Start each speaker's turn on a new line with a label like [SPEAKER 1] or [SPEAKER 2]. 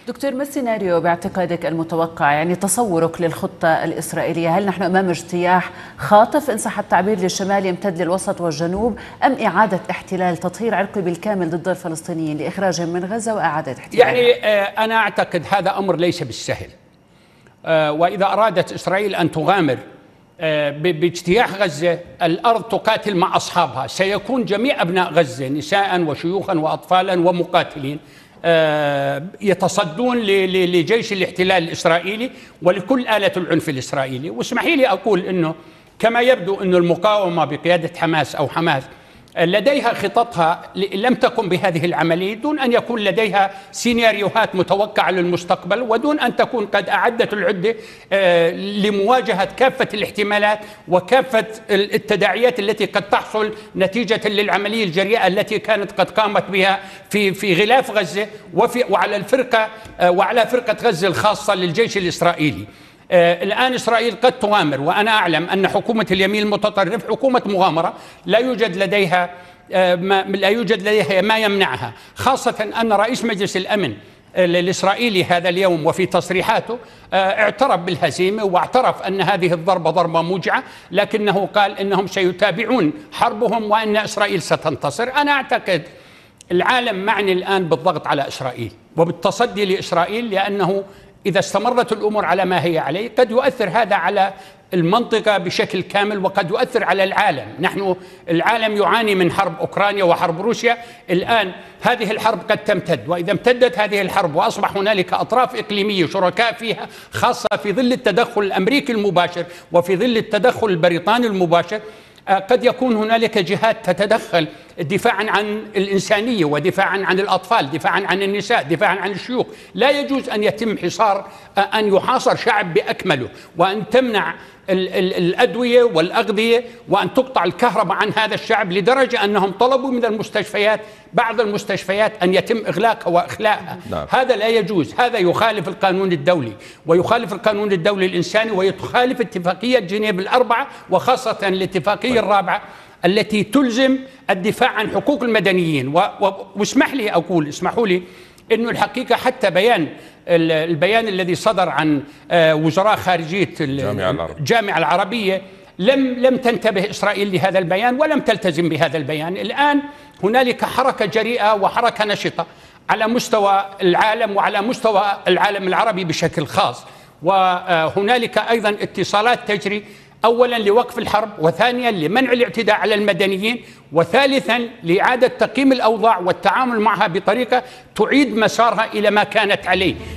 [SPEAKER 1] دكتور، ما السيناريو باعتقادك المتوقع، يعني تصورك للخطة الإسرائيلية؟ هل نحن أمام اجتياح خاطف إن صح التعبير للشمال يمتد للوسط والجنوب، أم إعادة احتلال تطهير عرقي بالكامل ضد الفلسطينيين لإخراجهم من غزة وإعادة احتلالها؟
[SPEAKER 2] يعني أنا أعتقد هذا أمر ليس بالسهل. وإذا أرادت إسرائيل أن تغامر باجتياح غزة، الأرض تقاتل مع أصحابها، سيكون جميع أبناء غزة نساء وشيوخا وأطفالا ومقاتلين يتصدون لجيش الاحتلال الإسرائيلي ولكل آلة العنف الإسرائيلي. واسمحي لي أقول أنه كما يبدو أن المقاومة بقيادة حماس أو حماس لديها خططها لم تقم بهذه العملية دون أن يكون لديها سيناريوهات متوقعة للمستقبل، ودون أن تكون قد أعدت العدة لمواجهة كافة الاحتمالات وكافة التداعيات التي قد تحصل نتيجة للعملية الجريئة التي كانت قد قامت بها في غلاف غزة وعلى فرقة غزة الخاصة للجيش الإسرائيلي. الآن إسرائيل قد تغامر، وأنا أعلم أن حكومة اليمين المتطرف حكومة مغامرة لا يوجد لديها ما يمنعها، خاصة أن رئيس مجلس الأمن الإسرائيلي هذا اليوم وفي تصريحاته اعترف بالهزيمة واعترف أن هذه الضربة ضربة موجعة، لكنه قال أنهم سيتابعون حربهم وأن إسرائيل ستنتصر. أنا أعتقد العالم معني الآن بالضغط على إسرائيل وبالتصدي لإسرائيل، لأنه إذا استمرت الأمور على ما هي عليه قد يؤثر هذا على المنطقة بشكل كامل وقد يؤثر على العالم. نحن العالم يعاني من حرب أوكرانيا وحرب روسيا، الآن هذه الحرب قد تمتد، وإذا امتدت هذه الحرب وأصبح هنالك أطراف إقليمية شركاء فيها، خاصة في ظل التدخل الأمريكي المباشر وفي ظل التدخل البريطاني المباشر، قد يكون هنالك جهات تتدخل دفاعا عن الإنسانية ودفاعا عن الأطفال، دفاعا عن النساء، دفاعا عن الشيوخ. لا يجوز أن يتم أن يحاصر شعب بأكمله، وأن تمنع الأدوية والأغذية، وأن تقطع الكهرباء عن هذا الشعب، لدرجة أنهم طلبوا من المستشفيات، بعض المستشفيات، أن يتم إغلاقها وإخلاءها. نعم. هذا لا يجوز، هذا يخالف القانون الدولي ويخالف القانون الدولي الإنساني ويخالف اتفاقية جنيف الأربعة، وخاصة الاتفاقية الرابعة التي تلزم الدفاع عن حقوق المدنيين. اسمحوا لي أنه الحقيقة حتى البيان الذي صدر عن وزراء خارجية الجامعة العربية لم تنتبه إسرائيل لهذا البيان ولم تلتزم بهذا البيان. الآن هنالك حركة جريئة وحركة نشطة على مستوى العالم وعلى مستوى العالم العربي بشكل خاص، وهنالك أيضا اتصالات تجري، أولا لوقف الحرب، وثانيا لمنع الاعتداء على المدنيين، وثالثا لإعادة تقييم الأوضاع والتعامل معها بطريقة تعيد مسارها إلى ما كانت عليه.